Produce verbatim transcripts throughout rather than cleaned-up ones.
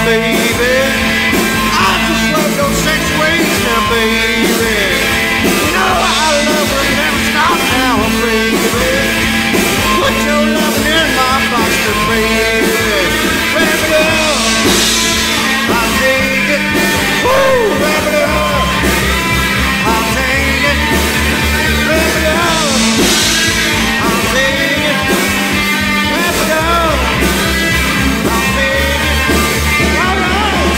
baby. I just love your sex ways now, baby. You know I love her, never stop now, baby. Put your love in my boxer, baby. Wrap it up, I'll take it. Woo, wrap it up, I'll take it. Wrap it up, I'll take it. Wrap it up, I'll take it. All right.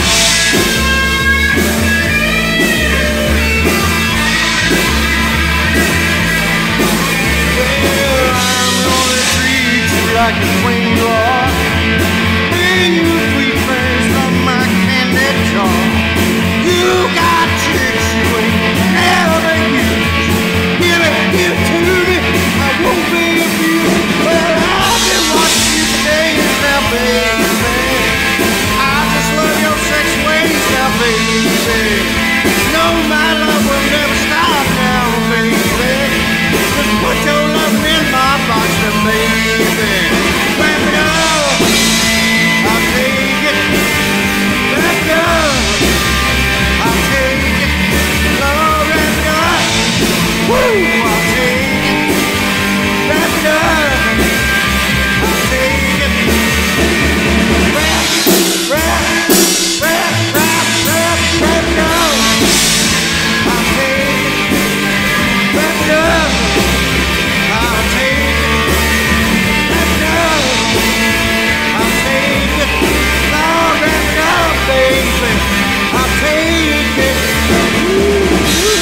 Well, I'm gonna treat you like a queen you are. Bring you three friends from my candy jar. You got tricks you ain't never used. Give it, give it to me, I won't be abused. Well, I've been watching you for days now, baby. I just love your sex ways now, baby. No, my love will never stop now, baby. Just put your love in my box now, baby. Wrap it up, I'll take it. Wrap it up, I'll take it. Lord, wrap it up. Woo, I'll take it. Wrap it up, I'll take it. Wrap, wrap, wrap, wrap, wrap, wrap it up. I'll take it. Wrap it up, I'll take it. Wrap it up, I'll take it. Lord, wrap it up, baby. I'll take it. Ooh,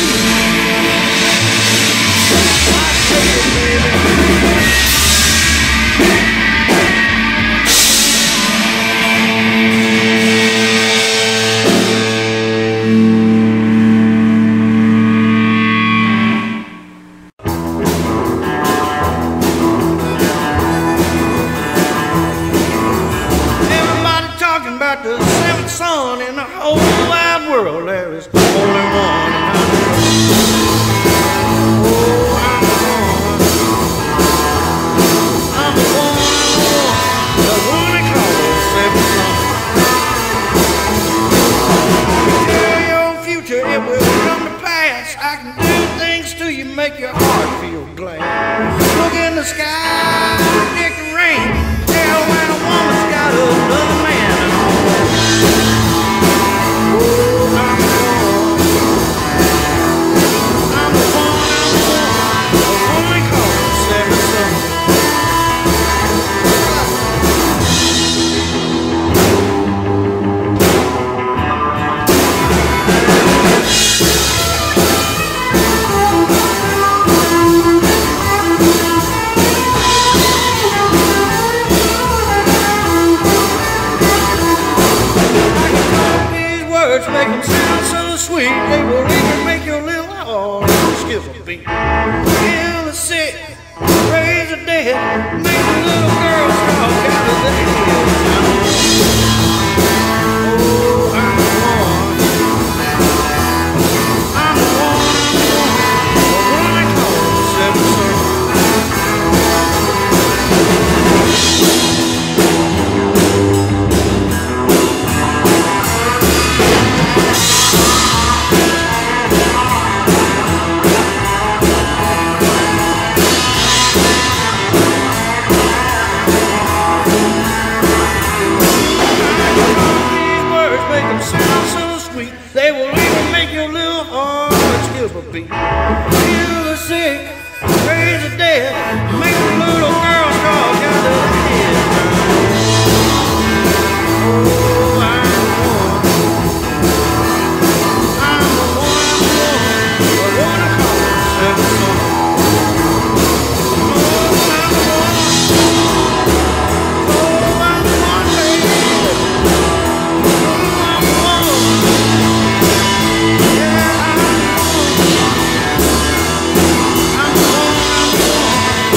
I'll take it, baby. Everybody talking about the seventh son in the whole wide world. There is only one, and I'm the one. Oh, I'm the one. I'm the one, the one they call the seventh son. Tell your future, it will come to pass. I can do things to you, make your heart feel glad. Look in the sky, predict the rain. Tell when a woman's got another man at home. Oh, I'm the one. I'm the one, I'm the one. The one they call the seventh son. Make them sound so sweet, they will even make your little heart skip a beat. Heal the sick, raise the dead, make the little girls talk out of their heads. Oh, I'm the one. I'm the one, I'm the one. The one they call the seventh son. They will even make your little heart skip a beat. Heal the sick, raise the dead, make the little girls talk out of their heads. Oh, I'm the one. I'm the one, I'm the one. The one I call the seventh son. Oh, I'm the one. Oh, I'm the one, baby. Oh, I'm the one. Yeah, I'm the one. I'm the one, I'm the one.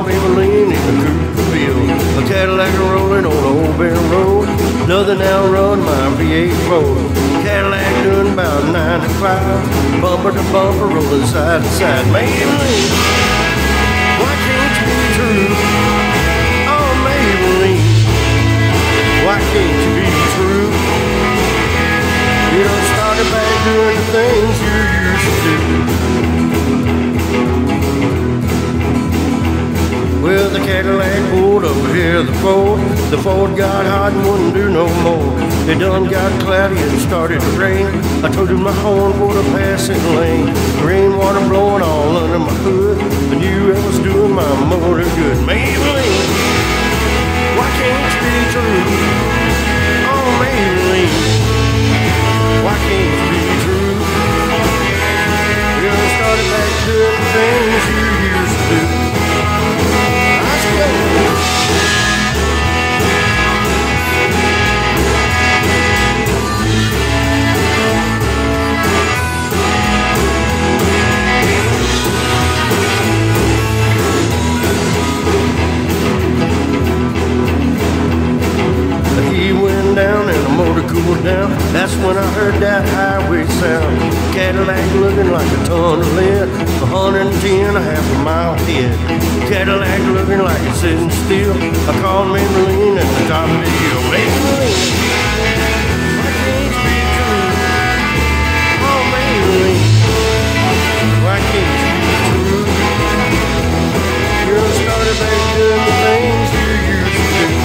call me Moline in the Cooperville. A Cadillac rolling on Old Bear Road. Nothing outrun my V eight Ford. Cadillac doing about ninety-five. Bumper to bumper, rolling side to side. Maybelline, why can't you be true? Oh, Maybelline, why can't you be true? You done started back doing the things you used to do. Well, the Cadillac pulled over here, the Ford. The Ford got hot and wouldn't do no more. It done got cloudy and started to rain. I told him my horn for the passing lane. Rainwater blowing all under my hood. I knew I was doing my motor good. Maybelline, why can't you be true? Oh, Maybelline, why can't you be true? You done started back doing the things you used to do. He went down and the motor cooled down. That's when I heard that highway sound. Cadillac looking like a ton of lead. A hundred and ten, a half a mile ahead. Cadillac looking like it's sitting still. I called Maybelline at the top of the hill. Maybelline, why can't you be true? Oh, Maybelline, why can't you be true? You done started back doing the things you used to do.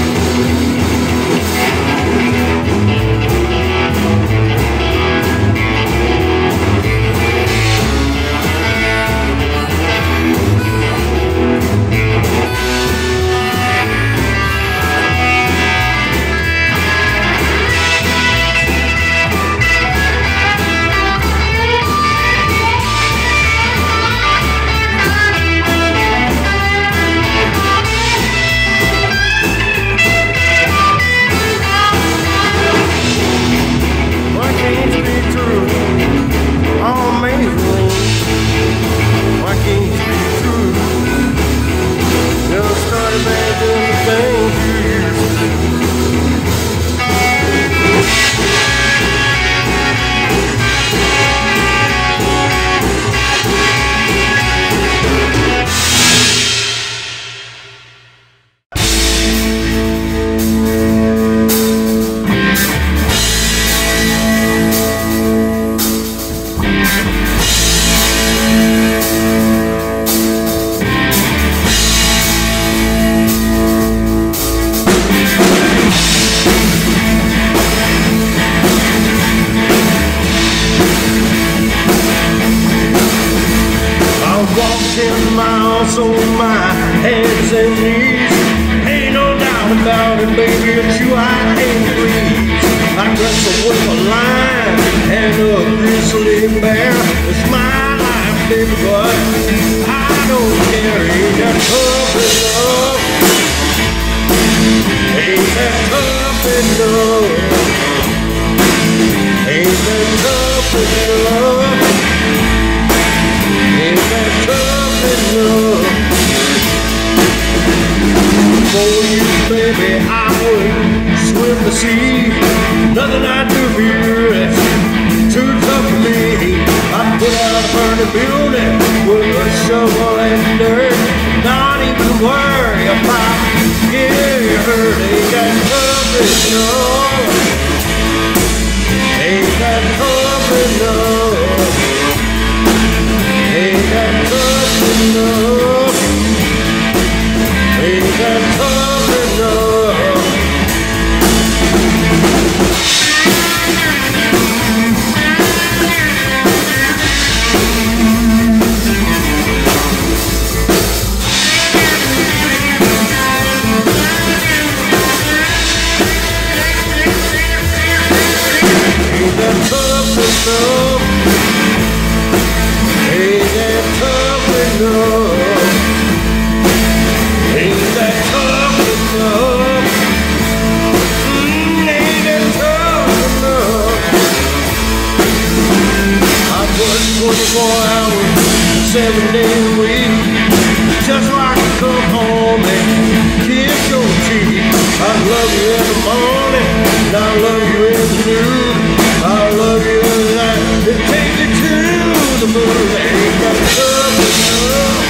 twenty-four hours, seven days a week, just so I can come home and kiss your cheek. I love you in the morning, and I love you in the noon. I love you in the night, and take me to the moon. Ain't that something enough?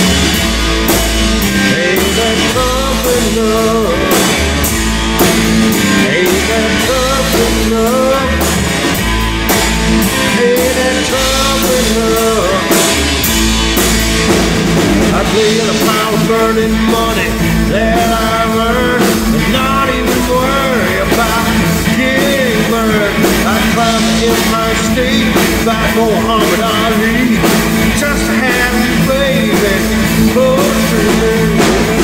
Ain't that something enough? Ain't that something enough? Ain't that something enough? I play in a pile of burning money that I earned, and not even worry about getting burned. I climb the Empire State like Muhammad Ali, just to have you, baby, close to me.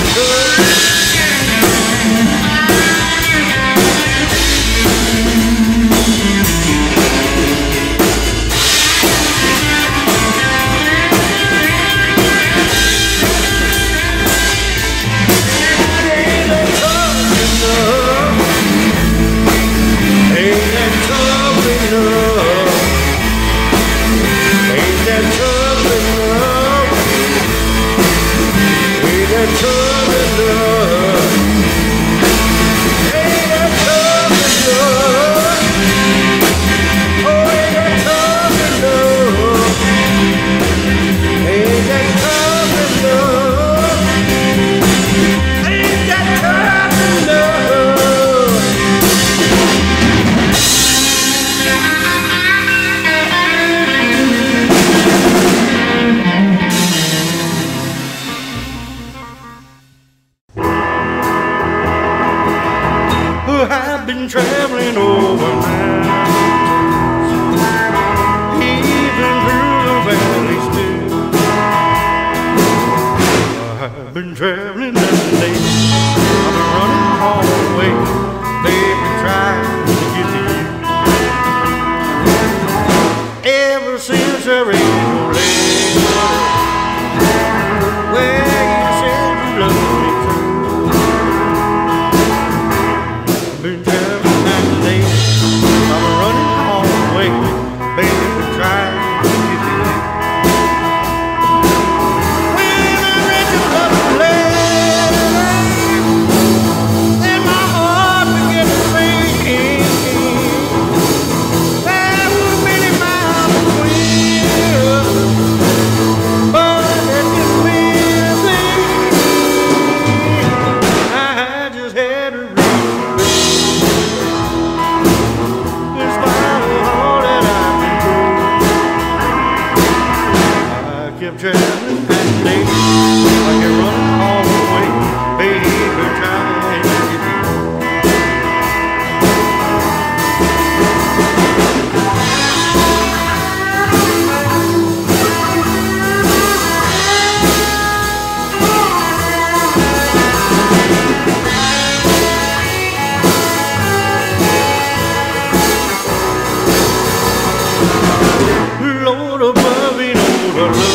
I've been traveling over mountains, even through the valleys too. I've been traveling that day, I've been running all the way, baby, trying to get to you. Ever since I raised your leg, where you said you loved me. Been traveling that day, I'm running all the way, baby, trying to get to you. When I read your love letter, and my heart began to sing. There were many miles between us, but that just means I just had to read. Traveling that day, I can run all the way, baby, trying to get Lord above me, Lord of love.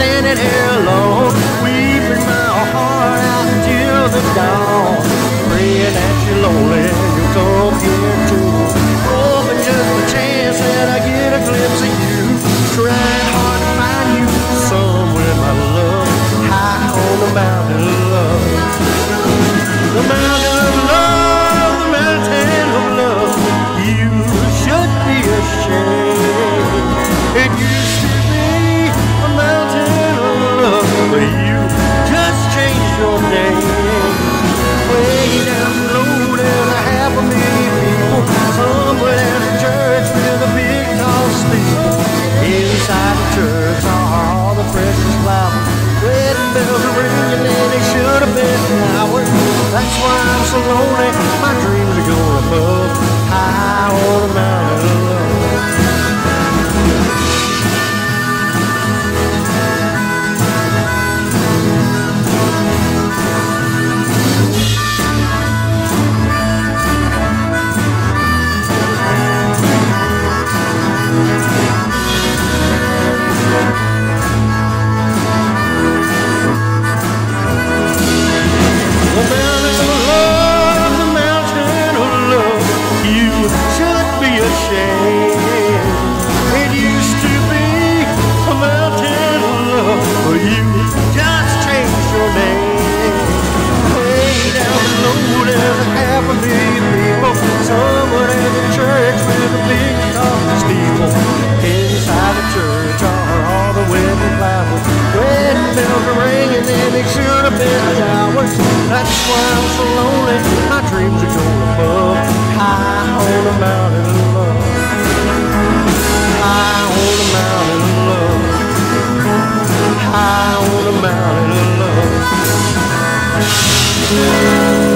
standing here alone, weeping my heart out until the dawn, praying that you're lonely and you'll come here too. Hoping just a chance that I get a glimpse of you. Trying hard to find you somewhere, my love, high on the mountain of love. The mountain of love, the mountain of love. You should be ashamed. It used to be a mountain of love, but you just changed your name. Way down below there's a half a million people, somewhere in a church with a big tall steeple. Inside the church are all the precious flowers, wedding bells are ringing and they should have been flowers. That's why I'm so lonely, my dreams are going above, high on the mountain of love. The mountain of love, the mountain of love, you should be ashamed. It used to be a mountain of love, but you just changed your name. Way down below there's a half a million people, somewhere in the church with a big tall steeple. Inside the church are all the wedding flowers, wedding bells are ringing and they should have been showers. That's why I'm so lonely, my dreams are going above, high on the mountain of love, high on the mountain of love, high on the mountain of love.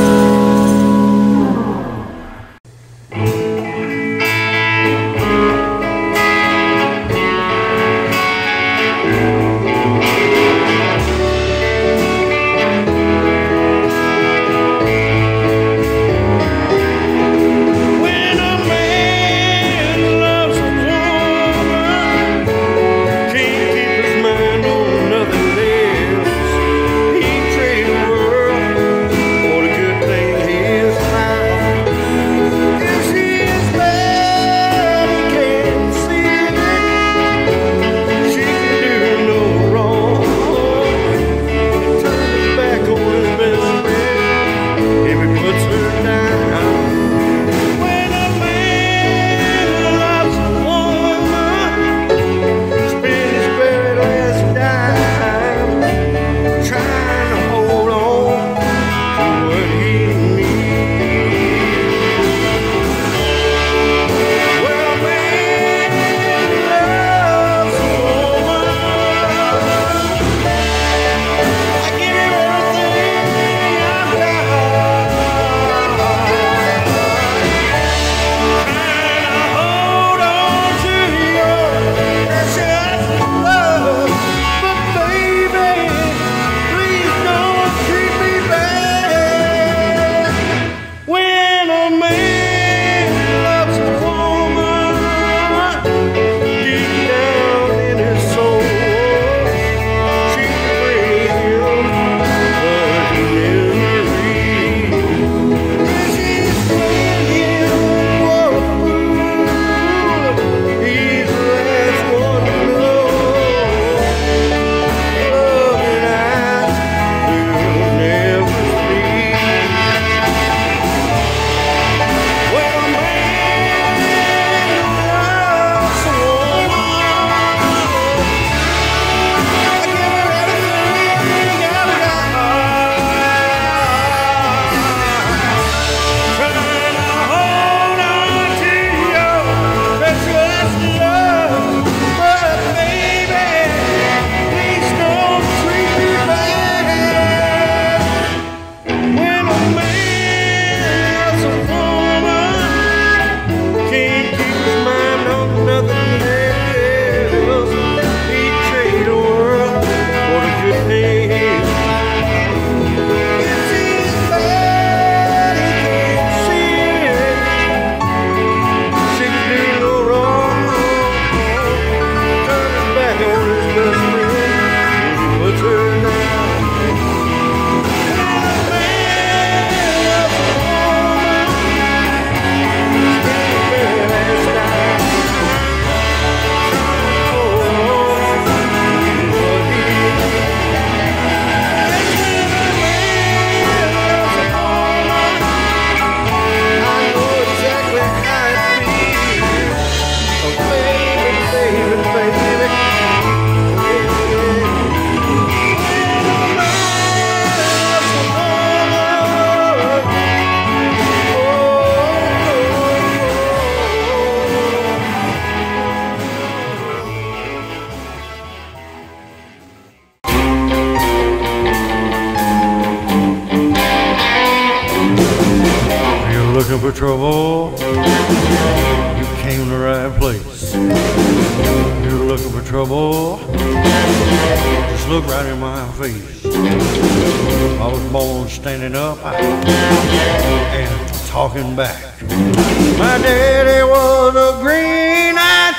trouble, you came to the right place. You're looking for trouble, just look right in my face. I was born standing up and talking back. My daddy was a green-eyed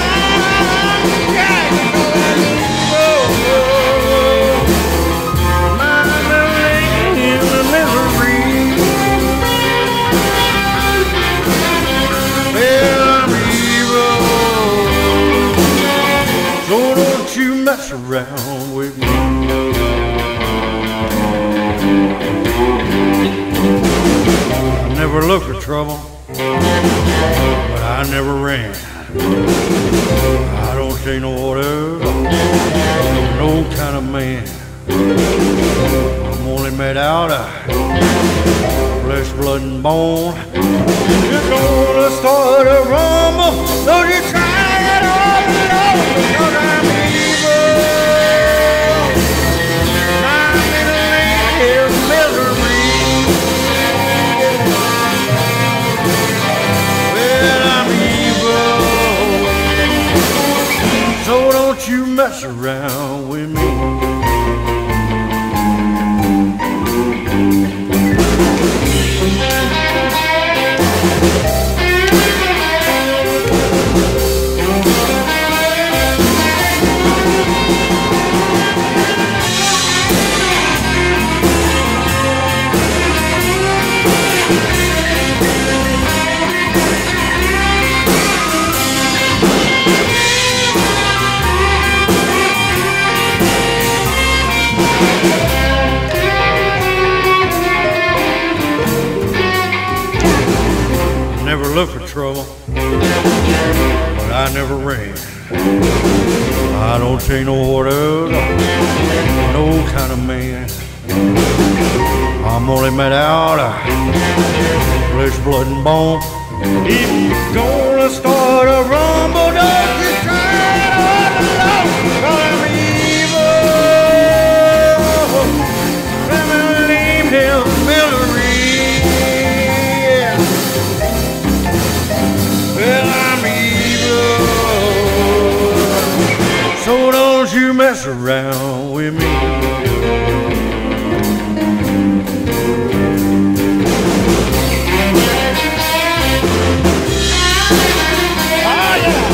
mess around with me. I never looked for trouble, but I never ran. I don't take no order, no kind of man. I'm only made out of flesh, blood, and bone. You're gonna start a rumble, don't you try it all alone, because I'm evil. I'm in a land of misery. Well, I'm evil, so don't you mess around with me. Never looked for trouble, but I never ran. I don't take no orders, no kind of man. I'm only made out of flesh, blood, and bone. If you're gonna start a rumble, don't you try it all alone, 'cause I'm evil. Let me leave him misery. Well, I'm evil, so don't you mess around with me. Oh, yeah.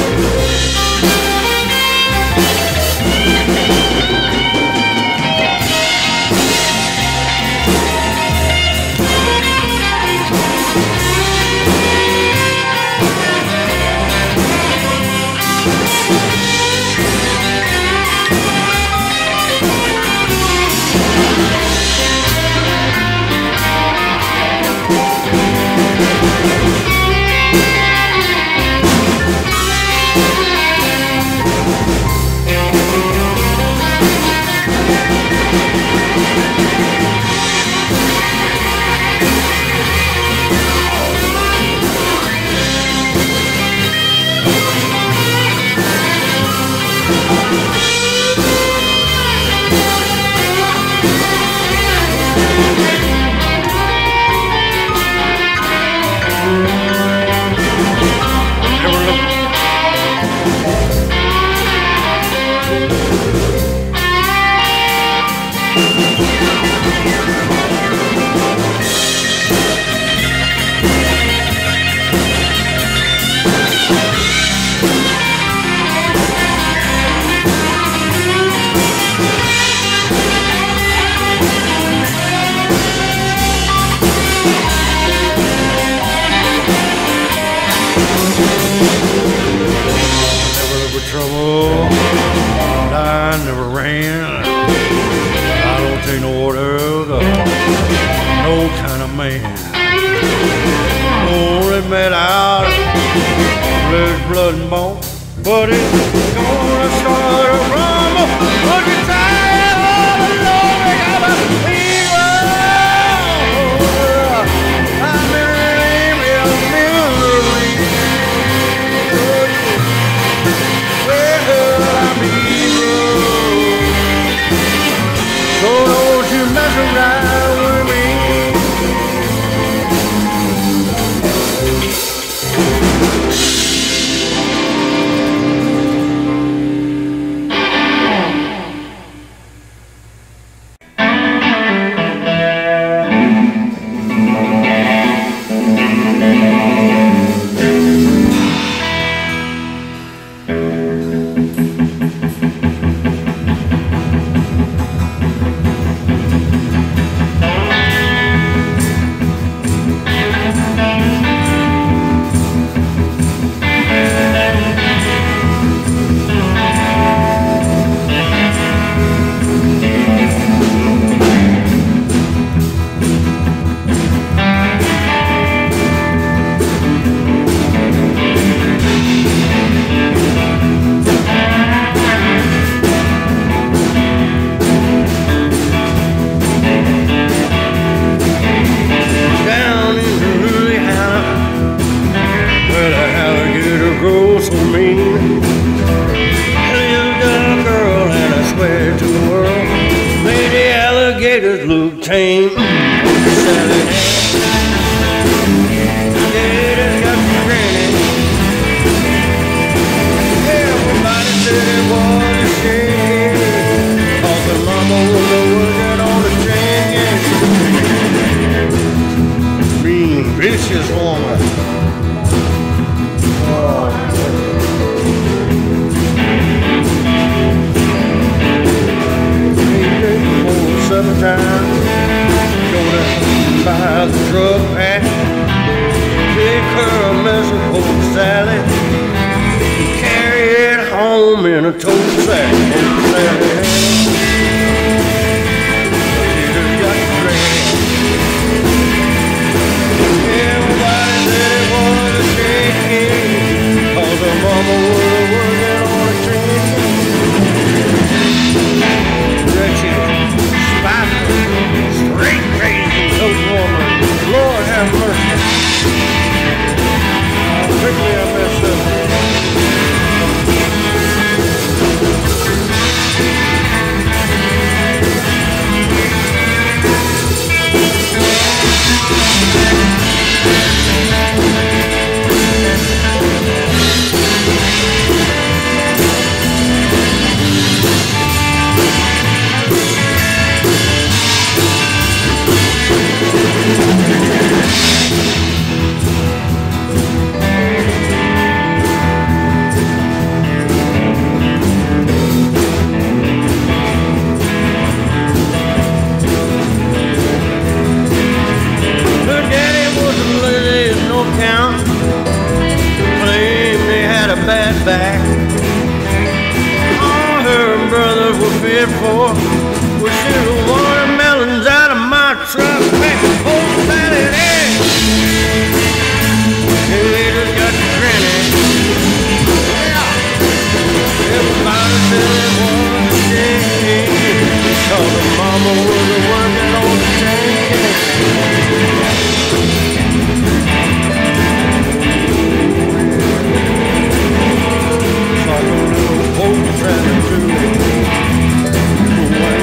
Trouble, and I never ran. I don't take no orders, no kind of man. Only made out of flesh, blood, and bone. But it's gonna start a rumble, but you try it all alone, because I'm evil. I'm in a misery. So don't you mess around with me. tame. Sally yeah, got the granny. Everybody said it was a shame, 'cause the mama was working on the train. Mean, vicious woman. Oh. Supper time, go down by the drug pack, take her a message for Sally, carry it home in a tote sack. Sally, she just got dragged. Everybody said it was a shame, 'cause her mama was working on a train. Wretched, straight crazy Tonk Woman. Lord have mercy. Quickly I messed up. Back. All her brothers were bid for was little watermelons out of my truck. Back oh, Sally, hey, they just got the granny. Yeah, everybody said it was a shame, 'cause the mama was working on the train. Trying to do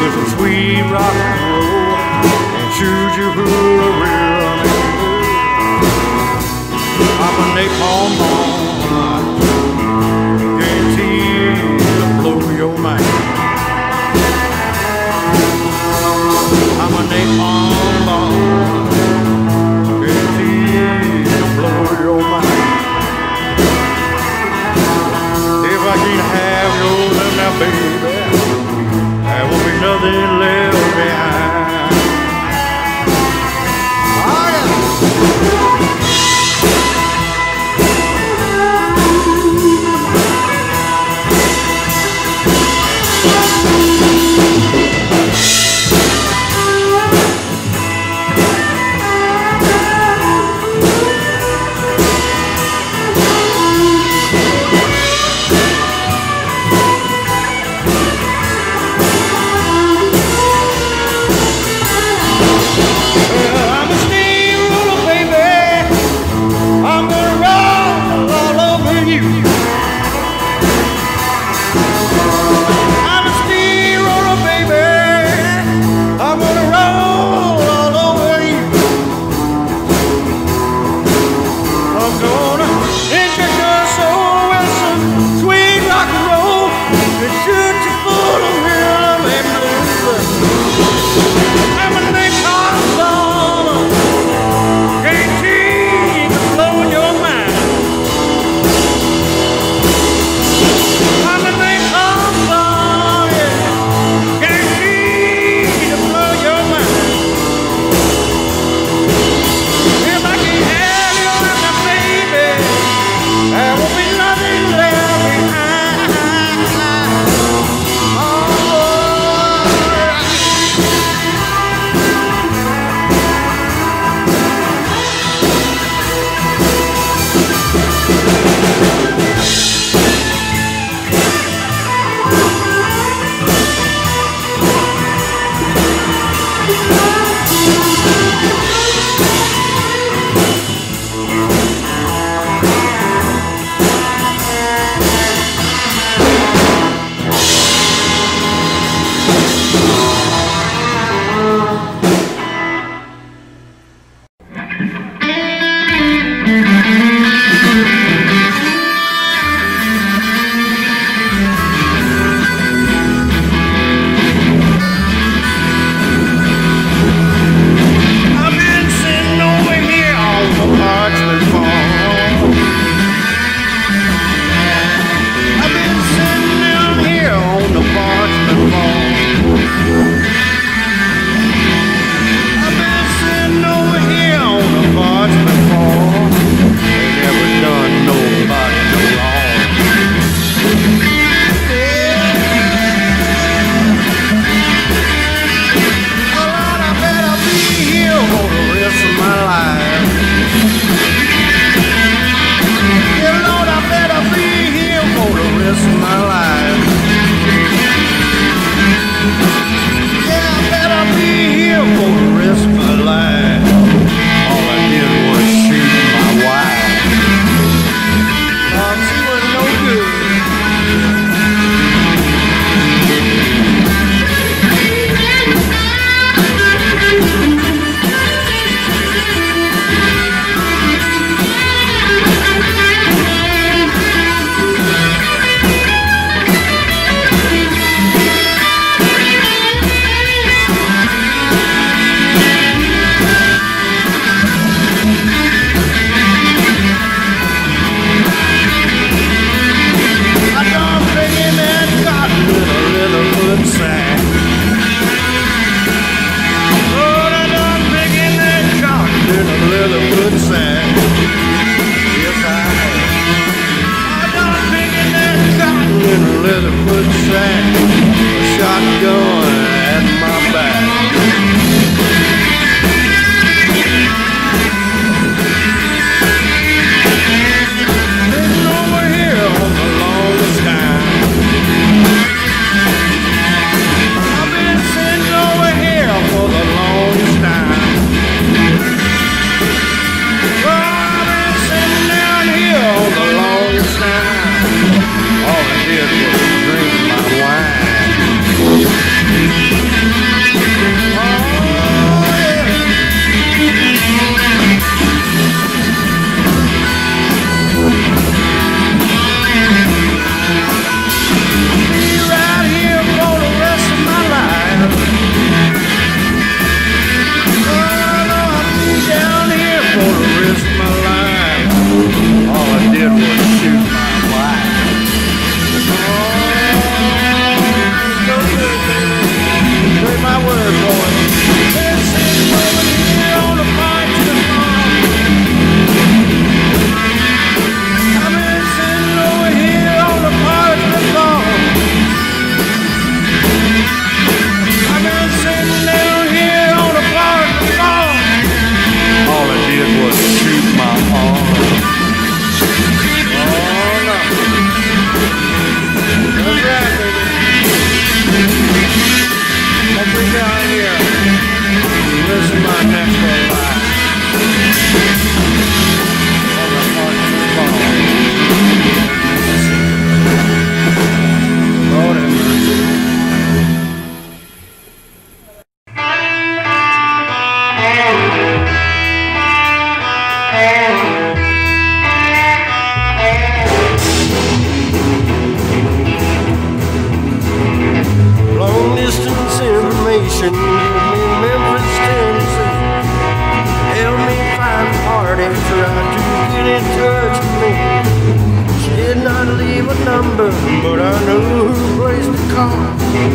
with some sweet rock and roll and shoot you through a real I'm a napalm bomb, guaranteed to blow your mind. I'm a napalm bomb, guaranteed to blow your mind. If I can't have your love now, baby, there won't be nothing left behind. Oh, yeah.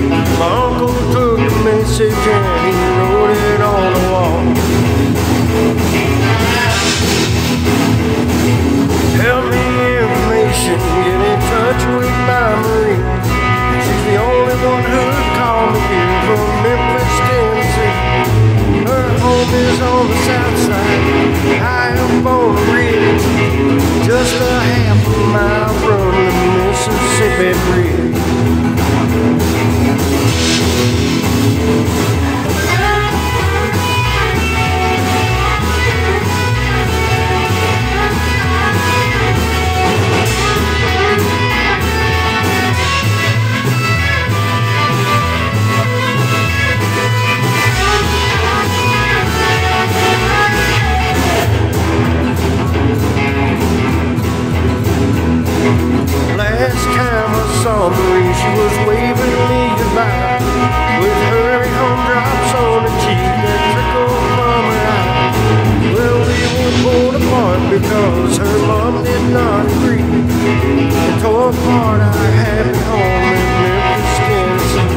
My uncle took the message and he wrote it on the wall. Help me information, get in touch with my Marine. She's the only one who'd call me here from Memphis, Tennessee. Her home is on the south side, high up on the ridge, just a half a mile from the Mississippi Bridge. Last time I saw Marie, she was waving me goodbye, with hurry home drops on her cheek that trickled from her eye. Well, we were pulled apart because her mom did not agree, and tore apart our happy home in Memphis, Tennessee.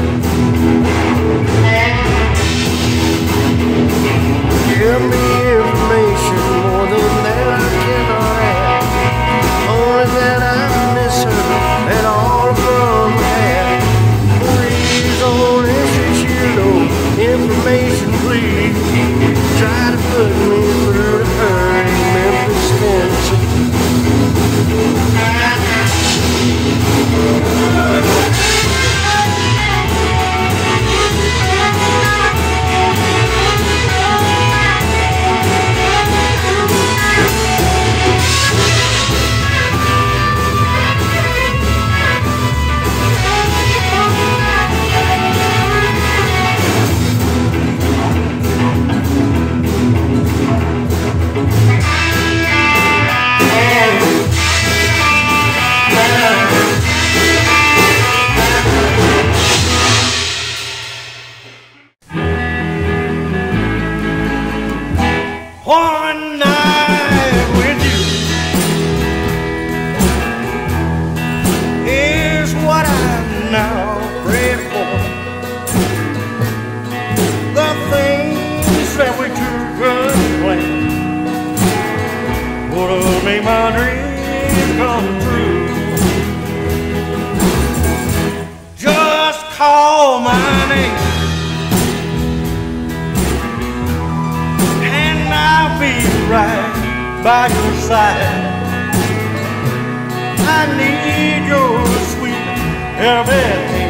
Give me information, more than that I cannot add. Only that I miss her and all of them had. Marie's only six years old. Information, please. Try to put me through to her in Memphis, Tennessee. One night with you is what I'm now praying for. The things that we took and planned would have made my dreams come true. Just call my name, I'll be right by your side. I need your sweet everything.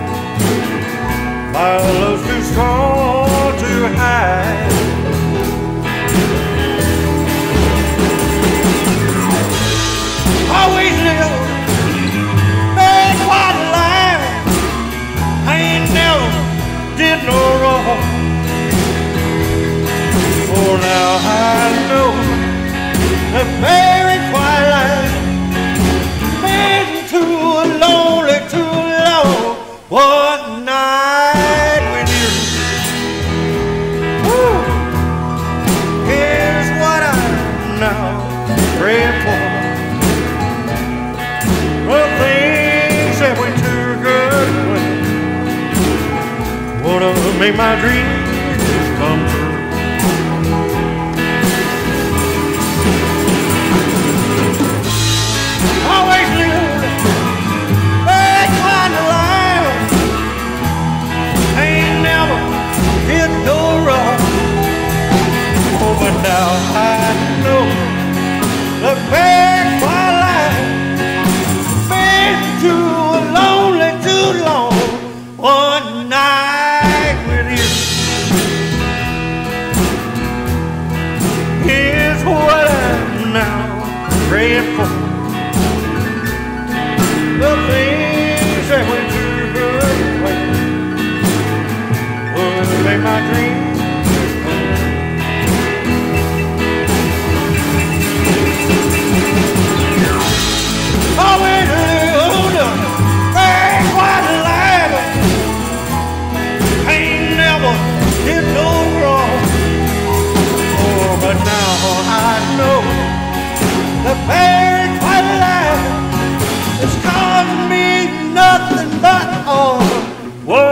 My love's too strong to hide. Always live that white life. I ain't never did no wrong. For now I know the very twilight been too lonely, too long. One night with you, woo, is what I'm now praying for. The things that we took good would have made my dreams come true. Always lived that kind of life. Ain't never did no wrong. Oh, but now I know the bad twilight been too lonely, too long. One night with you is what I'm now praying for. The things that we too good would make my dreams always lived a very quiet life. Ain't never did no wrong. Oh, but now I know the very quiet life it's caused me nothing but harm.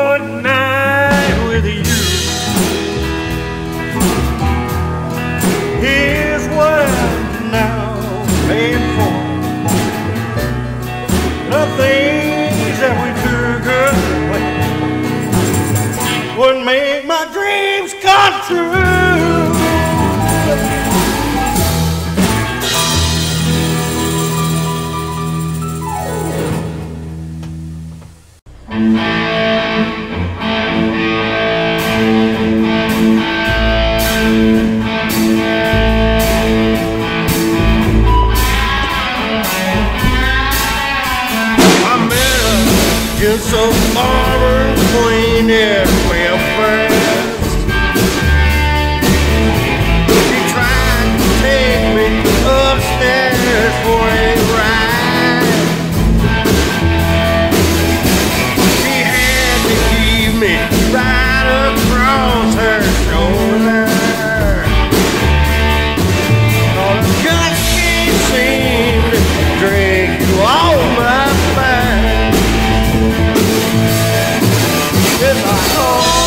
true. Just a farmer queen at Belfast. She tried to take me upstairs for a ride. She had to keep me right across her shoulder. All the guts can't seem to drink you all my fire. If I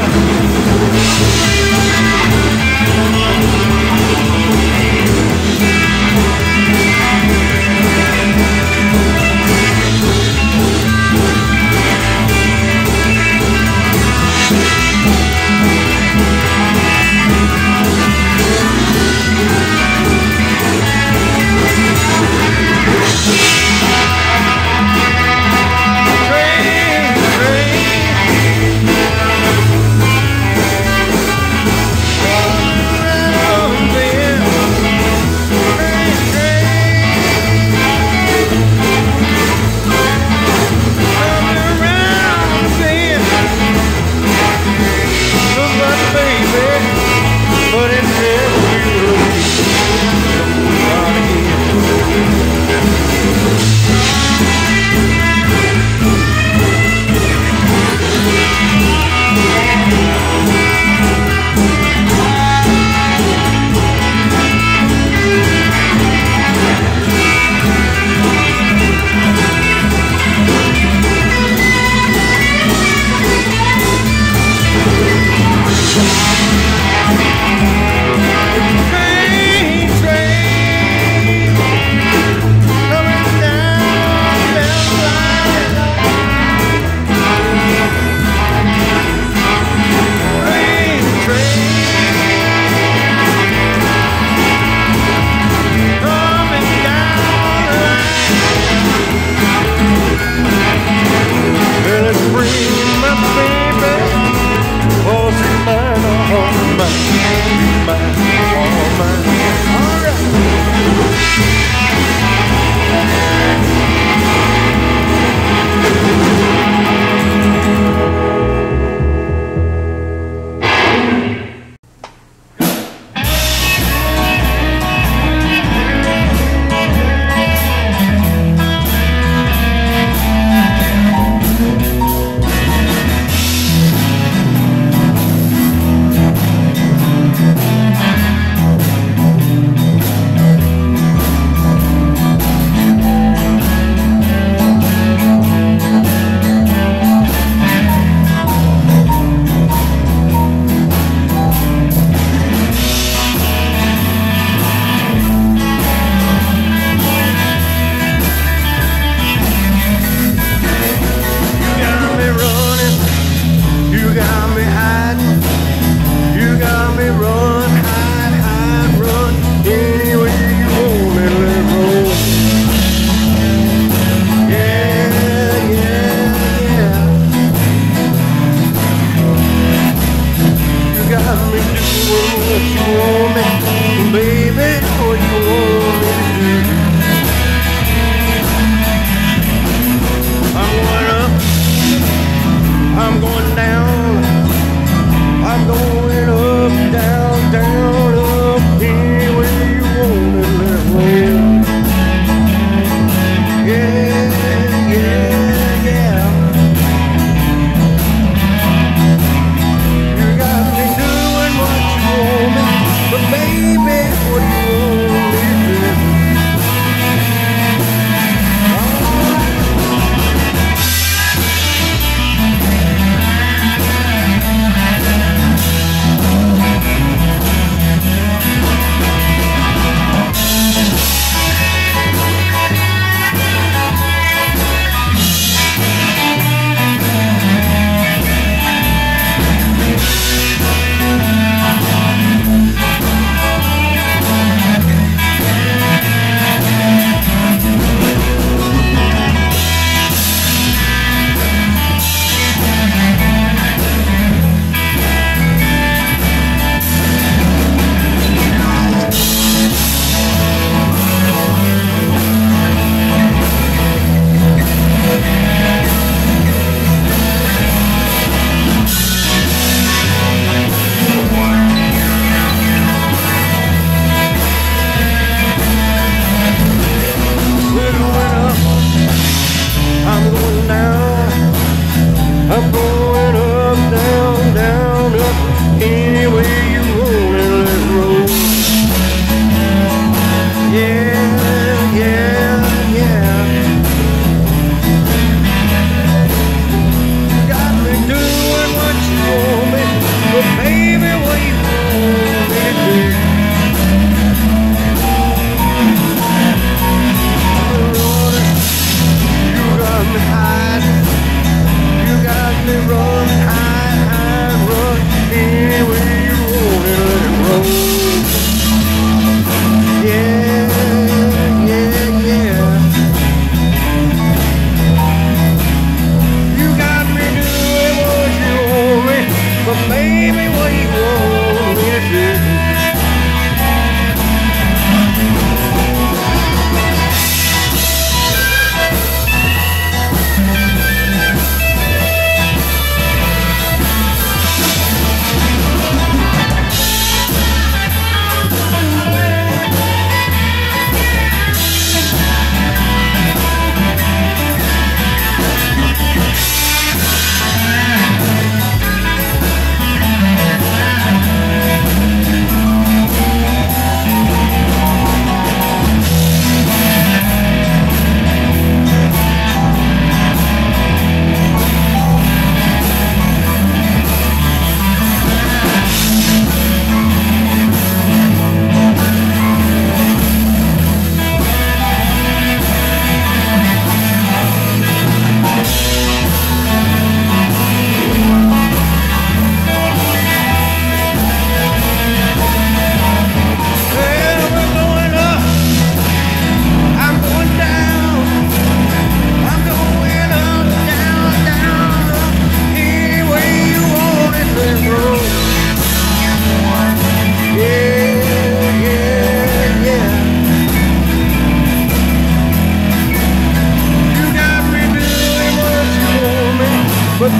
Got me doing what you want me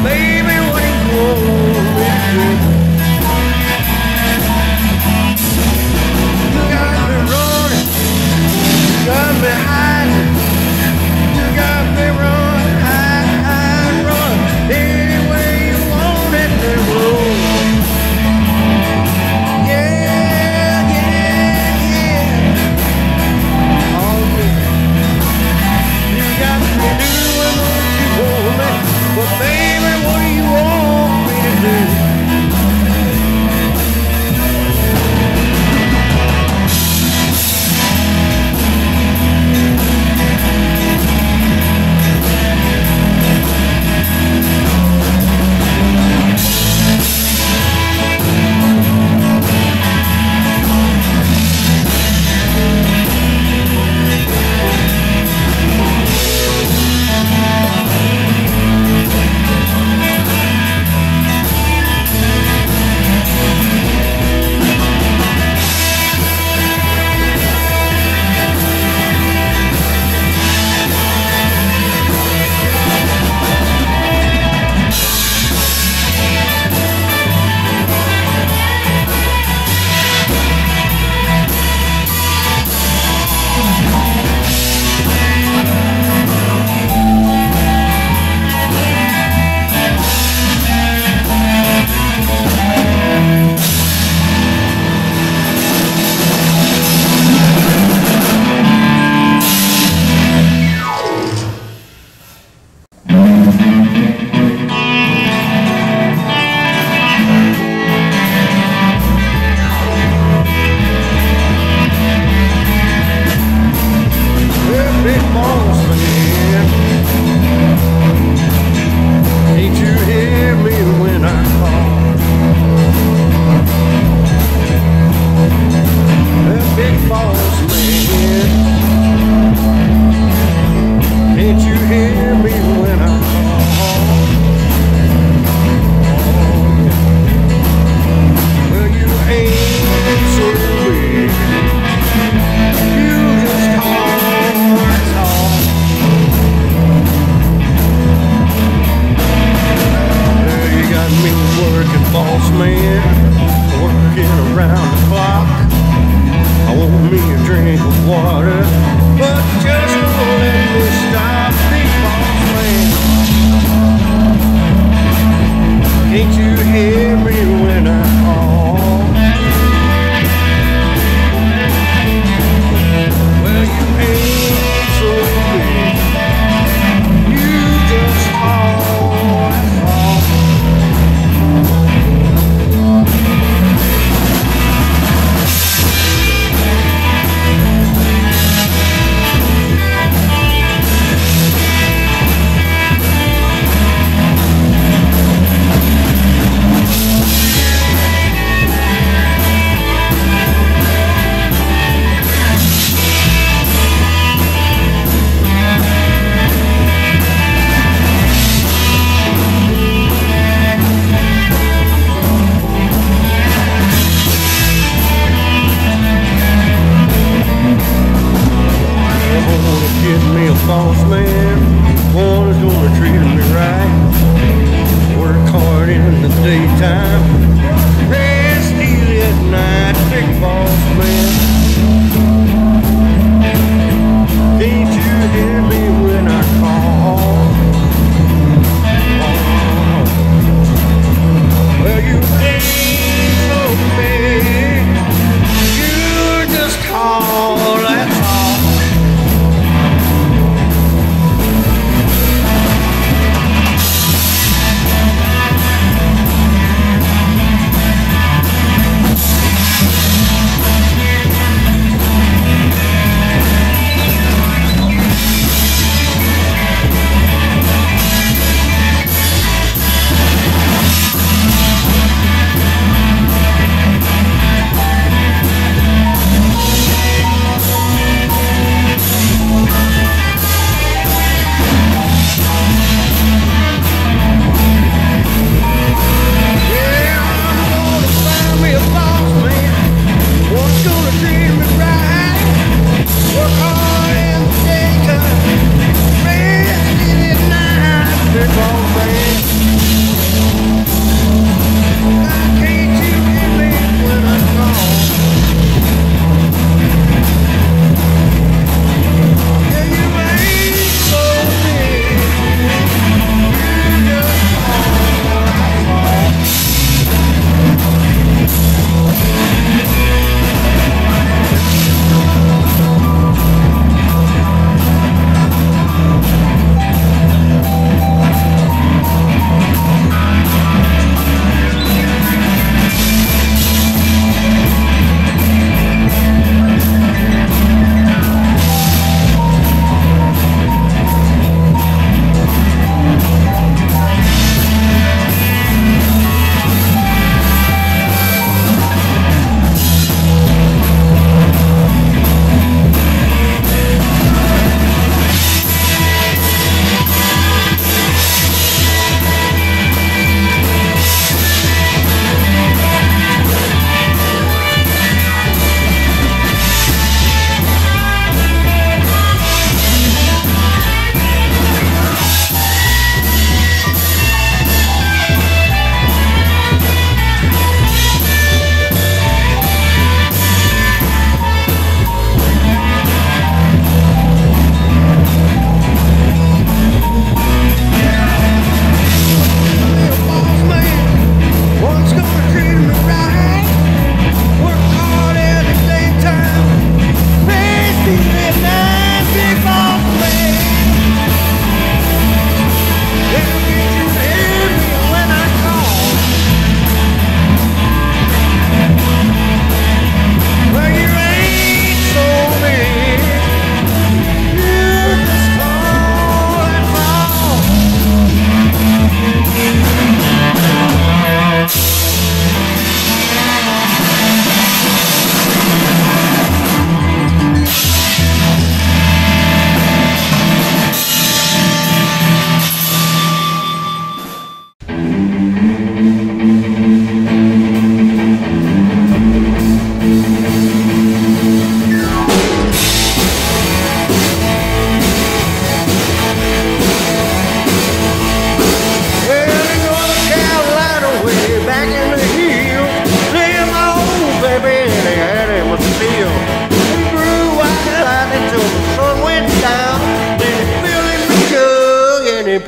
baby, what do you want me to do? You got me running, you got me hiding, you got me running, hide, hide, run, any way you want it to roll. Yeah, yeah, yeah. Oh, yeah. You got me doing what you want me, but baby, what do you want me to do?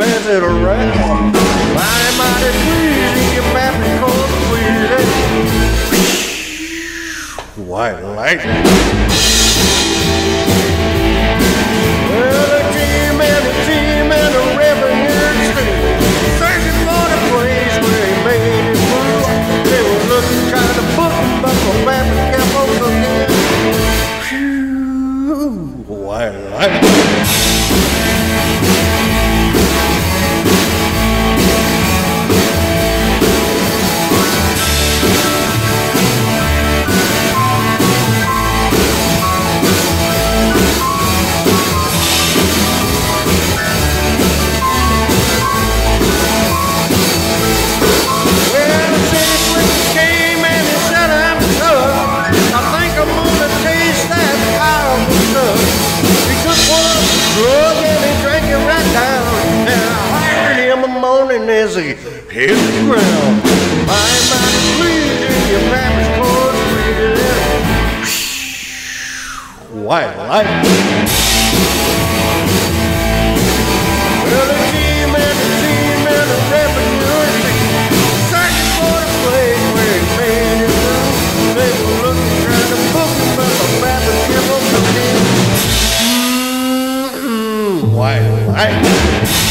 pass it around. Mighty, mighty sweet in your Baptist cold sweet. White lightning. Well, the team and the team and the revenue street, searching for the place where he made his move. They were looking, trying to book him, but the Baptist kept on looking. Phew, white lightning. As he hit the ground, my mind is bleeding, your Baptist cold sweet. White lightning. Well, the team and the team and the revenue team, searching for the place where he made his move. They were looking, trying to book him, but the Baptist kept on looking. White lightning.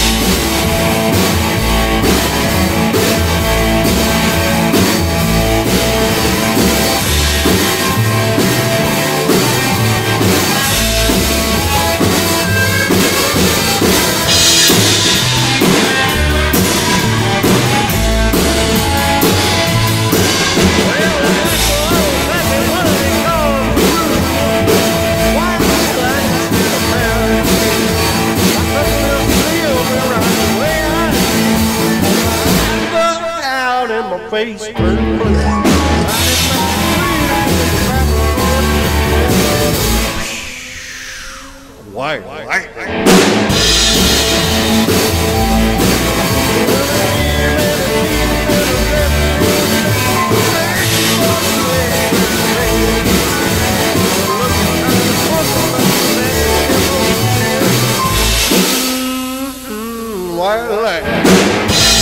Face white lightning. White lightning.